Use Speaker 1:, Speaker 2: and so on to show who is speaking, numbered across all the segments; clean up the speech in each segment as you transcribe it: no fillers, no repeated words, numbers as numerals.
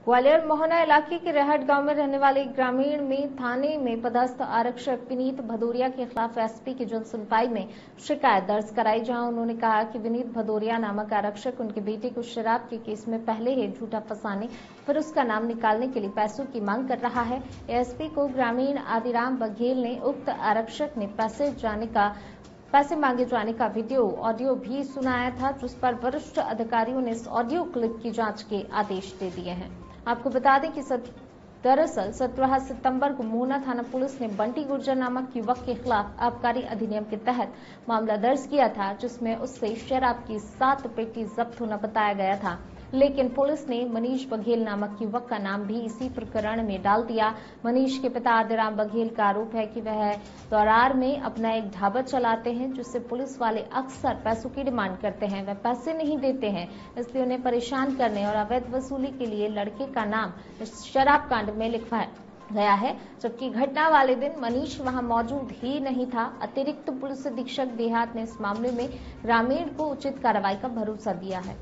Speaker 1: ग्वालियर मोहना इलाके के रेहट गांव में रहने वाले ग्रामीण में थाने में पदस्थ आरक्षक विनीत भदौरिया के खिलाफ एसपी की जन सुनवाई में शिकायत दर्ज कराई, जहां उन्होंने कहा कि विनीत भदौरिया नामक आरक्षक उनके बेटे को शराब के केस में पहले ही झूठा फंसाने फिर उसका नाम निकालने के लिए पैसों की मांग कर रहा है। एसपी को ग्रामीण आदिराम बघेल ने उक्त आरक्षक ने पैसे मांगे जाने का ऑडियो भी सुनाया था, जिस पर वरिष्ठ अधिकारियों ने इस ऑडियो क्लिप की जांच के आदेश दे दिए हैं। आपको बता दें कि दरअसल 17 सितंबर को मोहना थाना पुलिस ने बंटी गुर्जर नामक युवक के खिलाफ आबकारी अधिनियम के तहत मामला दर्ज किया था, जिसमें उससे शराब की 7 पेटी जब्त होना बताया गया था। लेकिन पुलिस ने मनीष बघेल नामक युवक का नाम भी इसी प्रकरण में डाल दिया। मनीष के पिता आदिराम बघेल का आरोप है कि वह दौरार में अपना एक ढाबा चलाते हैं, जिससे पुलिस वाले अक्सर पैसों की डिमांड करते हैं। वह पैसे नहीं देते हैं, इसलिए उन्हें परेशान करने और अवैध वसूली के लिए लड़के का नाम इस शराब कांड में लिखवाया गया है, जबकि घटना वाले दिन मनीष वहां मौजूद ही नहीं था। अतिरिक्त पुलिस अधीक्षक देहात ने इस मामले में ग्रामीण को उचित कार्रवाई का भरोसा दिया है।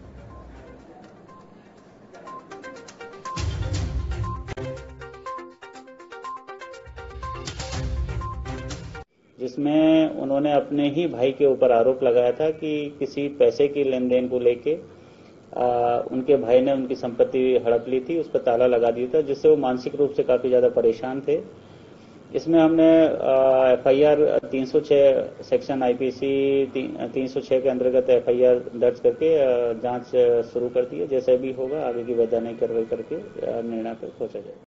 Speaker 2: जिसमें उन्होंने अपने ही भाई के ऊपर आरोप लगाया था कि किसी पैसे की लेन देन को लेके उनके भाई ने उनकी संपत्ति हड़प ली थी, उस पर ताला लगा दिया था, जिससे वो मानसिक रूप से काफी ज्यादा परेशान थे। इसमें हमने एफआईआर 306 सेक्शन आईपीसी 306 के अंतर्गत एफआईआर दर्ज करके जांच शुरू कर दी है। जैसे भी होगा आगे की वैधानिक कार्रवाई करके निर्णय पर पहुंचा जाएगा।